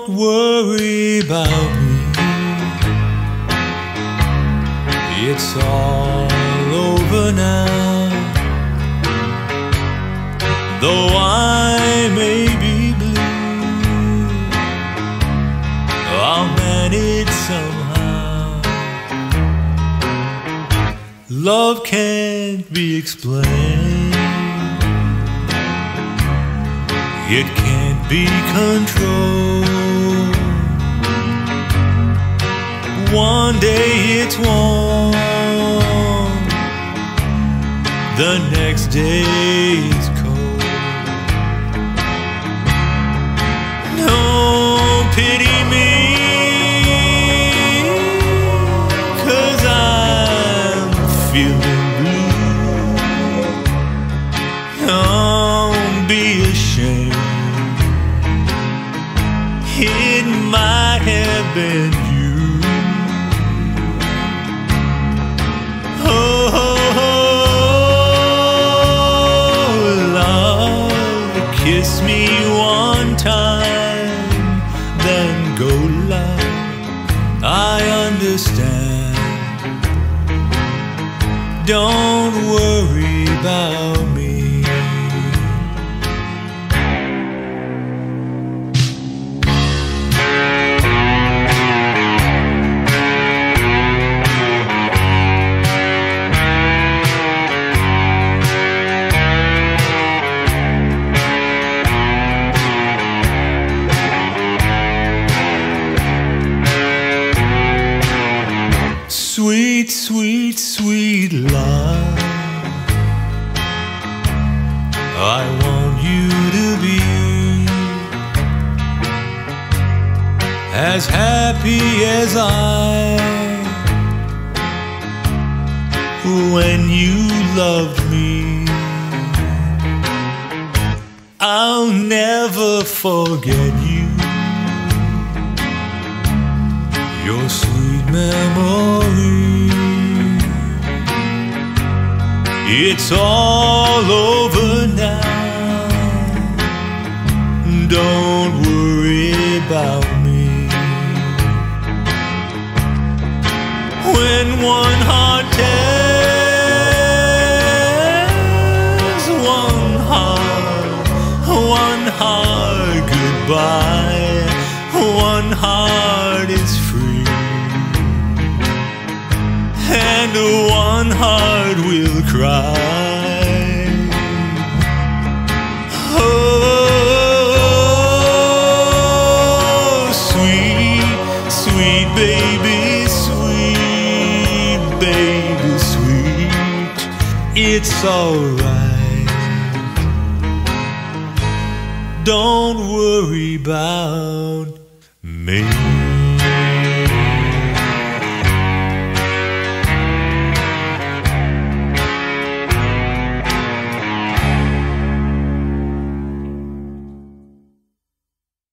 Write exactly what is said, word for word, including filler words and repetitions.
worry about me. It's all over now. Though I may be blue, I'll manage somehow. Love can't be explained, it can't be controlled. One day it's warm, the next day it's cold. Don't pity me, 'cause I'm feeling blue. Don't be ashamed, it might have been you. Oh, love, kiss me one time, then go lie. I understand. Don't worry about me. Sweet, sweet, sweet love, I want you to be as happy as I when you loved me. I'll never forget you, your sweet memory. It's all over now, don't worry about me. When one heart tells one heart, one heart goodbye, one heart is free, and one heart will cry. Oh, sweet, sweet baby, sweet baby, sweet, it's alright. Don't worry about me.